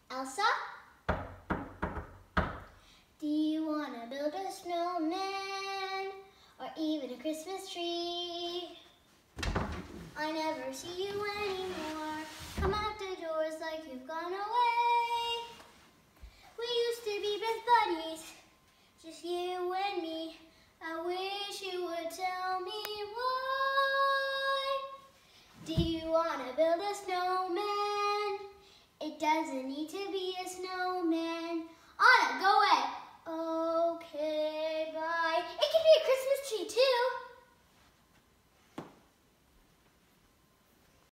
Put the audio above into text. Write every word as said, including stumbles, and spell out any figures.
Elsa? Do you want to build a snowman or even a Christmas tree? I never see you anymore. Come out the doors like you've gone away. We used to be best buddies, just you and me. I wish you would tell me why. Do you want to build a snowman? It doesn't need to be a snowman.